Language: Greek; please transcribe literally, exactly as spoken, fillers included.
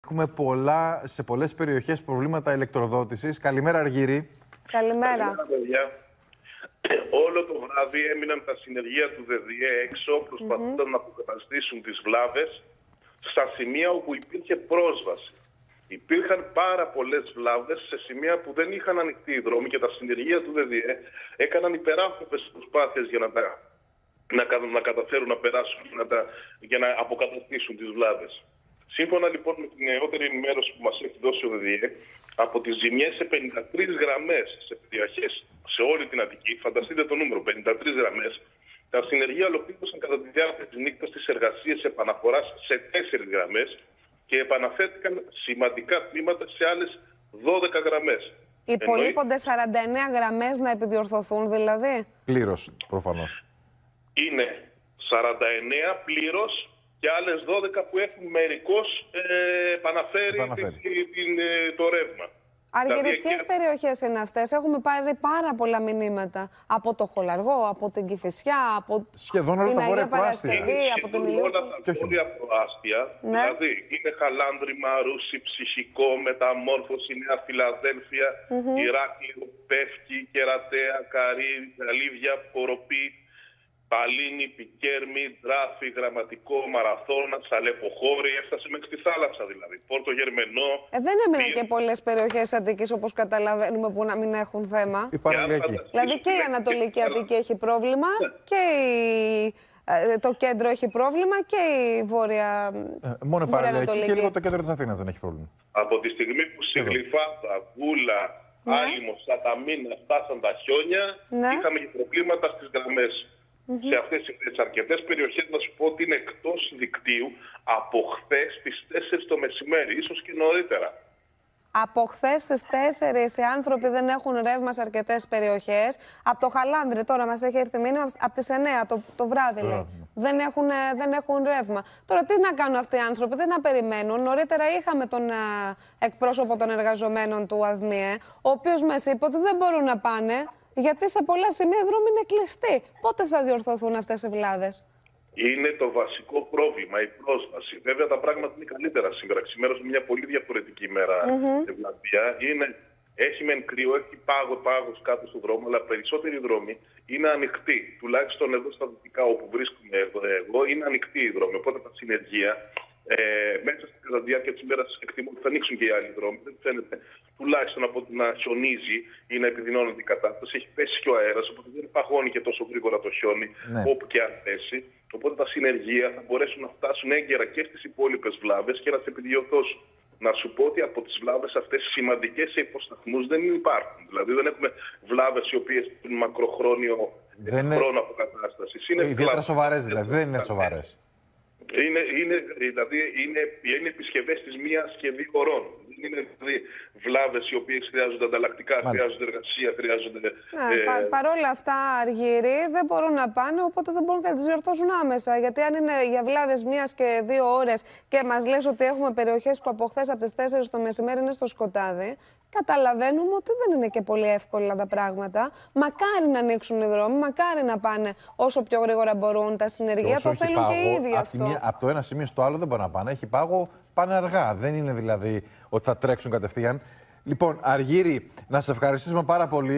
Έχουμε πολλά, σε πολλές περιοχές προβλήματα ηλεκτροδότησης. Καλημέρα, Αργύρη. Καλημέρα. Καλημέρα, παιδιά. Όλο το βράδυ έμειναν τα συνεργεία του ΔΕΔΙΕ έξω, προσπαθώντας mm-hmm. να αποκαταστήσουν τις βλάβες στα σημεία όπου υπήρχε πρόσβαση. Υπήρχαν πάρα πολλές βλάβες σε σημεία που δεν είχαν ανοιχτεί οι δρόμοι και τα συνεργεία του ΔΕΔΙΕ έκαναν υπεράνθρωπες προσπάθειες για να, τα, να, να καταφέρουν να περάσουν να τα, για να αποκαταστήσουν τις βλάβες. Σύμφωνα λοιπόν με την νεότερη ενημέρωση που μας έχει δώσει ο ΔΕΔΙΕ, από τις ζημιές σε πενήντα τρεις γραμμές σε περιοχές σε όλη την Αττική, φανταστείτε το νούμερο, πενήντα τρεις γραμμές, τα συνεργεία ολοκλήρωσαν κατά τη διάρκεια της νύχτας τις εργασίες επαναφοράς σε τέσσερις γραμμές και επαναφέρθηκαν σημαντικά τμήματα σε άλλες δώδεκα γραμμές. Υπολείπονται σαράντα εννέα γραμμές να επιδιορθωθούν δηλαδή. Πλήρως, προφανώς. Είναι σαράντα εννέα πλήρως και άλλες δώδεκα που έχουν μερικώς ε, επαναφέρει, επαναφέρει. Την, την, το ρεύμα. Αργύρη, δηλαδή, ποιες και... περιοχές είναι αυτές? Έχουμε πάρει πάρα πολλά μηνύματα. Από το Χολαργό, από την Κηφισιά, από σχεδόν όλα την τα Αγία βόρεια Παρασκευή, από την Ηλίου. Όλα τα βόρεια προάστια. Ναι. Δηλαδή είναι Χαλάνδρημα, Ρούση, Ψυχικό, Μεταμόρφωση, Νέα Φιλαδέλφια, mm-hmm. Ηράκλειο, Πεύκη, Κερατέα, Καρύ, Γαλίδια, Κοροπή, Παλίνη, Πικέρμη, Δράφη, Γραμματικό, Μαραθώνα, Σαλεποχώρη, έφτασε μέχρι τη θάλασσα δηλαδή. Πόρτο Γερμενό. Ε, δεν έμειναν πήρ... και πολλές περιοχές Αττικής όπως καταλαβαίνουμε που να μην έχουν θέμα. Η Παραλιακή. Δηλαδή και η Ανατολική Αττική έχει πρόβλημα ναι. και η... το κέντρο έχει πρόβλημα και η Βόρεια. Ε, μόνο η Παραλιακή και λίγο το κέντρο της Αθήνας δεν έχει πρόβλημα. Από τη στιγμή που Σιγλυφάδα, Βούλα, ναι. Άλυμος, Σαταμίνα φτάσαν τα χιόνια, ναι. είχαμε και προβλήματα στις γραμμές. Mm-hmm. Σε αυτές τις αρκετές περιοχές να σου πω ότι είναι εκτός δικτύου από χθες στις τέσσερις το μεσημέρι, ίσως και νωρίτερα. Από χθες στις τέσσερις οι άνθρωποι δεν έχουν ρεύμα σε αρκετές περιοχές. Από το Χαλάνδρι τώρα μας έχει έρθει μήνυμα από τις εννέα το, το βράδυ λέει. Mm-hmm. Δεν έχουν, δεν έχουν ρεύμα. Τώρα τι να κάνουν αυτοί οι άνθρωποι, δεν να περιμένουν. Νωρίτερα είχαμε τον α, εκπρόσωπο των εργαζομένων του ΑΔΜΙΕ, ο οποίος μας είπε ότι δεν μπορούν να πάνε. Γιατί σε πολλά σημεία δρόμοι είναι κλειστοί. Πότε θα διορθωθούν αυτές οι βλάβες? Είναι το βασικό πρόβλημα, η πρόσβαση. Βέβαια τα πράγματα είναι καλύτερα σήμερα. Ξημέρωσε μια πολύ διαφορετική ημέρα mm-hmm. ευλαβία. Είναι, έχει μεν κρύο, έχει πάγο, πάγος κάτω στον δρόμο, αλλά περισσότεροι δρόμοι είναι ανοιχτοί. Τουλάχιστον εδώ στα δυτικά όπου βρίσκομαι εγώ, είναι ανοιχτοί οι δρόμοι. Οπότε τα συνεργεία ε, μέσα στη διάρκεια τη ημέρα εκτιμώ ότι θα ανοίξουν και οι άλλοι δρόμοι. Δεν φαίνεται τουλάχιστον από το να χιονίζει ή να επιδεινώνεται η κατάσταση. Έχει πέσει και ο αέρας, οπότε δεν παγώνει και τόσο γρήγορα το χιόνι, ναι. όπου και αν πέσει. Οπότε τα συνεργεία θα μπορέσουν να φτάσουν έγκαιρα και στις υπόλοιπες βλάβες και να τις επιδιορθώσουν. Να σου πω ότι από τις βλάβες αυτές σημαντικές σε υποσταθμούς δεν υπάρχουν. Δηλαδή δεν έχουμε βλάβες οι οποίες έχουν μακροχρόνιο δεν χρόνο αποκατάστασης. Είναι ιδιαίτερα σοβαρές δηλαδή, δεν είναι σοβαρές. Είναι, είναι, δηλαδή, είναι, είναι επισκευές της μίας και δύο ωρών. Είναι δηλαδή βλάβες οι οποίες χρειάζονται ανταλλακτικά, Μάλιστα. χρειάζονται εργασία, χρειάζονται... Ναι, ε... πα, παρόλα αυτά, Αργύρη, δεν μπορούν να πάνε, οπότε δεν μπορούν να τις διορθώσουν άμεσα. Γιατί αν είναι για βλάβες μίας και δύο ώρες και μας λες ότι έχουμε περιοχές που από χθες από τις τέσσερις το μεσημέρι είναι στο σκοτάδι, καταλαβαίνουμε ότι δεν είναι και πολύ εύκολα τα πράγματα. Μακάρι να ανοίξουν οι δρόμοι, μακάρι να πάνε όσο πιο γρήγορα μπορούν. Τα συνεργεία το θέλουν πάγο, και οι ίδιοι αυτό. Μία, από το ένα σημείο στο άλλο δεν μπορεί να πάνε. Έχει πάγο, πάνε αργά. Δεν είναι δηλαδή ότι θα τρέξουν κατευθείαν. Λοιπόν, Αργύρη, να σε ευχαριστήσουμε πάρα πολύ.